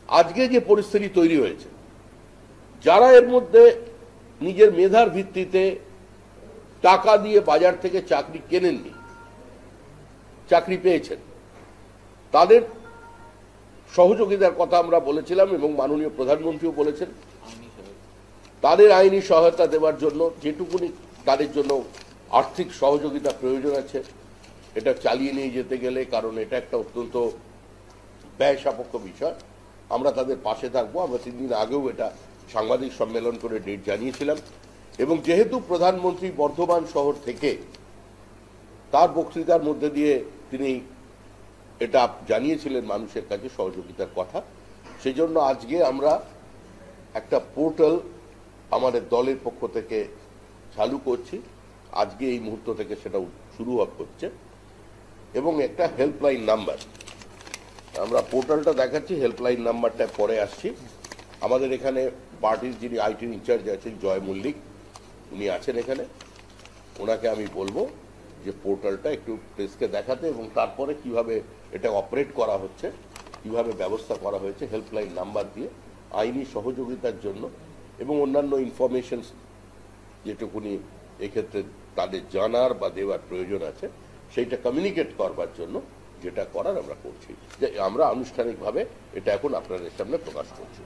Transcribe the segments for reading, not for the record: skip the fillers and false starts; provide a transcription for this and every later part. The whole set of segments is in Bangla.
আজকে যে পরিস্থিতি তৈরি হয়েছে, যারা এর মধ্যে নিজের মেধার ভিত্তিতে টাকা দিয়ে বাজার থেকে চাকরি কেনেননি, চাকরি পেয়েছেন, তাদের সহযোগিতার কথা আমরা বলেছিলাম এবং মাননীয় প্রধানমন্ত্রীও বলেছেন। তাদের আইনি সহায়তা দেওয়ার জন্য যেটুকুনি তাদের জন্য আর্থিক সহযোগিতা প্রয়োজন আছে, এটা চালিয়ে নিয়ে যেতে গেলে, কারণ এটা একটা অত্যন্ত ব্যয় সাপেক্ষ বিষয়, আমরা তাদের পাশে থাকবো। আমরা 3 দিন আগেও এটা সাংবাদিক সম্মেলন করে ডেট জানিয়েছিলাম। এবং যেহেতু প্রধানমন্ত্রী বর্ধমান শহর থেকে তার বক্তৃতার মধ্যে দিয়ে তিনি এটা জানিয়েছিলেন মানুষের কাছে সহযোগিতার কথা, সেই জন্য আজকে আমরা একটা পোর্টাল আমাদের দলের পক্ষ থেকে চালু করছি। আজকে এই মুহূর্ত থেকে সেটা শুরু হচ্ছে এবং একটা হেল্পলাইন নাম্বার আমরা পোর্টালটা দেখাচ্ছি। হেল্পলাইন নাম্বারটা পরে আসছি। আমাদের এখানে পার্টির যিনি আইটি ইনচার্জ আছেন জয় মল্লিক, উনি আছেন এখানে, ওনাকে আমি বলবো যে পোর্টালটা একটু প্রেসকে দেখাতে এবং তারপরে কিভাবে এটা অপারেট করা হচ্ছে, কিভাবে ব্যবস্থা করা হয়েছে হেল্পলাইন নাম্বার দিয়ে আইনি সহযোগিতার জন্য এবং অন্যান্য ইনফরমেশন যেটুকুনি এক্ষেত্রে তাদের জানার বা দেওয়ার প্রয়োজন আছে সেইটা কমিউনিকেট করবার জন্য যেটা করার আমরা করছি। যে আমরা আনুষ্ঠানিকভাবে এটা এখন আপনাদের সামনে প্রকাশ করছি।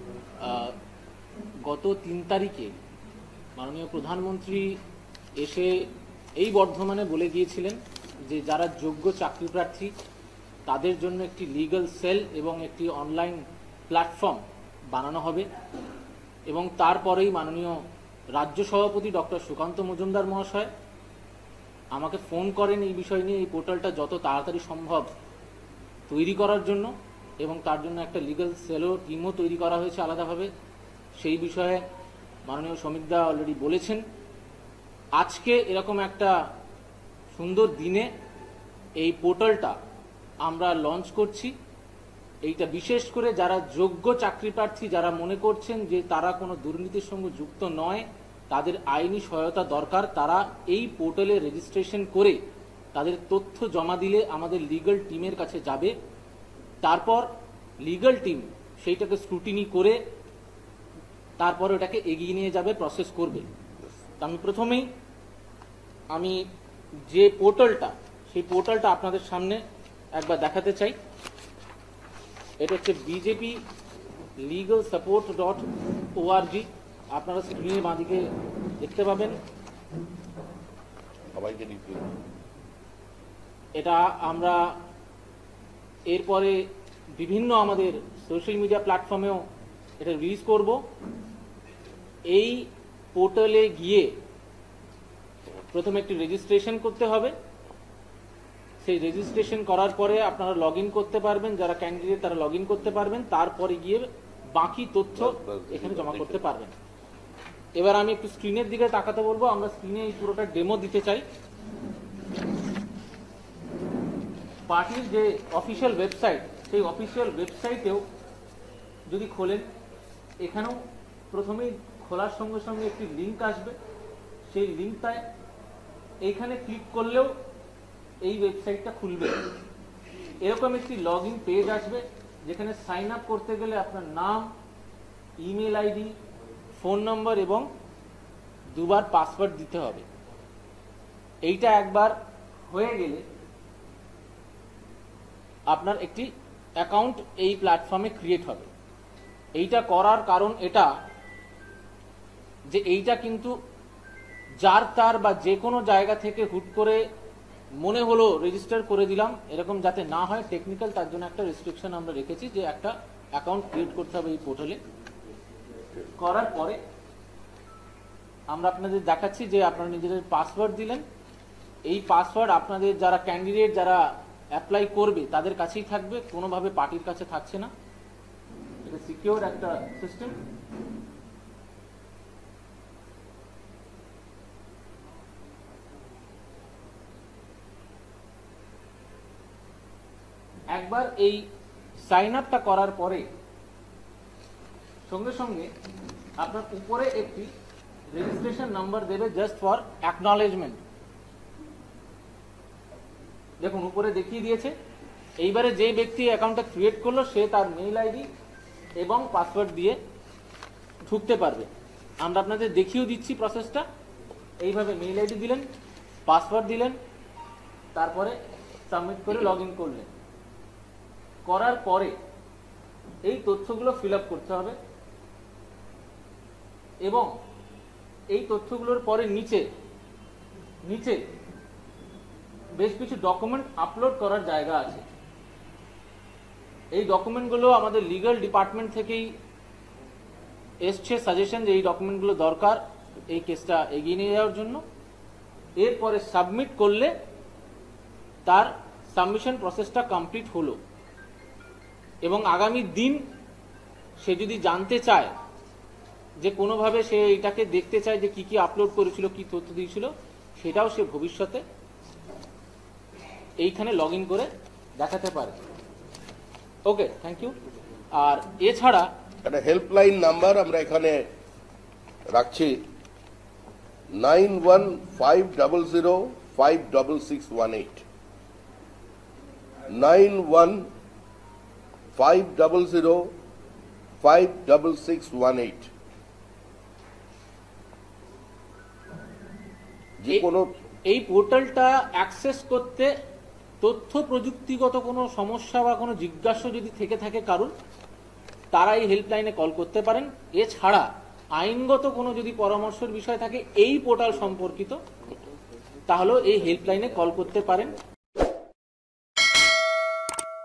গত 3 তারিখে মাননীয় প্রধানমন্ত্রী এসে এই বর্ধমানে বলে গিয়েছিলেন যে যারা যোগ্য চাকরি প্রার্থী তাদের জন্য একটি লিগ্যাল সেল এবং একটি অনলাইন প্ল্যাটফর্ম বানানো হবে। এবং তারপরেই মাননীয় রাজ্য সভাপতি ডক্টর সুকান্ত মজুমদার মহাশয় আমাকে ফোন করেন এই বিষয় নিয়ে, এই পোর্টালটা যত তাড়াতাড়ি সম্ভব তৈরি করার জন্য, এবং তার জন্য একটা লিগ্যাল সেলও টিমও তৈরি করা হয়েছে আলাদাভাবে। সেই বিষয়ে মাননীয় শ্রমিকদা অলরেডি বলেছেন। আজকে এরকম একটা সুন্দর দিনে এই পোর্টালটা আমরা লঞ্চ করছি। এইটা বিশেষ করে যারা যোগ্য চাকরি প্রার্থী, যারা মনে করছেন যে তারা কোনো দুর্নীতির সঙ্গে যুক্ত নয়, তাদের আইনি সহায়তা দরকার, তারা এই পোর্টালে রেজিস্ট্রেশন করে তাদের তথ্য জমা দিলে আমাদের লিগ্যাল টিমের কাছে যাবে। তারপর লিগ্যাল টিম সেইটাকে স্ক্রুটিনি করে তারপর ওটাকে এগিয়ে নিয়ে যাবে, প্রসেস করবে। আমি প্রথমেই যে পোর্টালটা, সেই পোর্টালটা আপনাদের সামনে একবার দেখাতে চাই। এটা হচ্ছে bjplegalsupport.org। আপনারা স্ক্রিনের বাঁদিকে দেখতে পাবেন। এটা আমরা এরপরে বিভিন্ন আমাদের সোশ্যাল মিডিয়া প্ল্যাটফর্মেও এটা রিলিজ করব। এই পোর্টালে গিয়ে প্রথমে একটি রেজিস্ট্রেশন করতে হবে। সেই রেজিস্ট্রেশন করার পরে আপনারা লগ ইন করতে পারবেন, যারা ক্যান্ডিডেট তারা লগ ইন করতে পারবেন, তারপরে গিয়ে বাকি তথ্য এখানে জমা করতে পারবেন। এবার আমি একটু স্ক্রিনের দিকে তাকাতে বলবো। আমরা স্ক্রিনে এই পুরোটা ডেমো দিতে চাই। পার্টির যে অফিসিয়াল ওয়েবসাইট, সেই অফিসিয়াল ওয়েবসাইটেও যদি খোলেন, এখানেও প্রথমেই খোলার সঙ্গে সঙ্গে একটি লিঙ্ক আসবে। সেই লিঙ্কটায় এইখানে ক্লিক করলেও এই ওয়েবসাইটটা খুলবে। এরকম একটি লগ ইন পেজ আসবে যেখানে সাইন আপ করতে গেলে আপনার নাম, ইমেল আইডি, ফোন নম্বর এবং 2বার পাসওয়ার্ড দিতে হবে। এইটা একবার হয়ে গেলে আপনার একটি অ্যাকাউন্ট এই প্ল্যাটফর্মে ক্রিয়েট হবে। এইটা করার কারণ এটা যে এইটা কিন্তু যার তার বা যে কোনো জায়গা থেকে হুট করে মনে হলো রেজিস্টার করে দিলাম, এরকম যাতে না হয় টেকনিক্যাল, তার জন্য একটা রেস্ট্রিকশন আমরা রেখেছি যে একটা অ্যাকাউন্ট ক্রিয়েট করতে হবে এই পোর্টালে। করার পরে আমরা আপনাদের দেখাচ্ছি যে আপনারা নিজেদের পাসওয়ার্ড দিলেন। এই পাসওয়ার্ড আপনাদের যারা ক্যান্ডিডেট, যারা অ্যাপ্লাই করবে তাদের কাছেই থাকবে, কোনোভাবে পার্টির কাছে থাকছে না। এটা সিকিউর একটা সিস্টেম। একবার এই সাইন আপটা করার পরে সঙ্গে সঙ্গে আপনার উপরে একটি রেজিস্ট্রেশন নাম্বার দেবে জাস্ট ফর অ্যাকনলেজমেন্ট। দেখুন উপরে দেখিয়ে দিয়েছে। এইবারে যে ব্যক্তি অ্যাকাউন্টটা ক্রিয়েট করলো সে তার মেইল আইডি এবং পাসওয়ার্ড দিয়ে ঢুকতে পারবে। আমরা আপনাদের দেখিয়েও দিচ্ছি প্রসেসটা। এইভাবে মেইল আইডি দিলেন, পাসওয়ার্ড দিলেন, তারপরে সাবমিট করে লগ ইন করলেন। করার পরে এই তথ্যগুলো ফিল আপ করতে হবে এবং এই তথ্যগুলোর পরে নিচে নিচে বেশ কিছু ডকুমেন্ট আপলোড করার জায়গা আছে। এই ডকুমেন্টগুলো আমাদের লিগ্যাল ডিপার্টমেন্ট থেকেই এসছে সাজেশন যে এই ডকুমেন্টগুলো দরকার এই কেসটা এগিয়ে নিয়ে যাওয়ার জন্য। এরপরে সাবমিট করলে তার সাবমিশন প্রসেসটা কমপ্লিট হলো এবং আগামী দিন সে যদি জানতে চায় যে কোনোভাবে সে এটাকে দেখতে চায় যে কি কি আপলোড করেছিল, কি তথ্য দিয়েছিল, সেটাও সে ভবিষ্যতে এইখানে লগ ইন করে দেখাতে পারে। ওকে, থ্যাংক ইউ। আর এছাড়া একটা হেল্পলাইন নাম্বার আমরা এখানে রাখছি 9150056618 9150056618। যে কোনো এই পোর্টালটা অ্যাক্সেস করতে তথ্য প্রযুক্তিগত কোনো সমস্যা বা কোনো জিজ্ঞাসা যদি থেকে থাকে কারণ, তারা এই হেল্পলাইনে কল করতে পারেন। এছাড়া আইনগত কোনো যদি পরামর্শের বিষয় থাকে এই পোর্টাল সম্পর্কিত, তাহলেও এই হেল্পলাইনে কল করতে পারেন।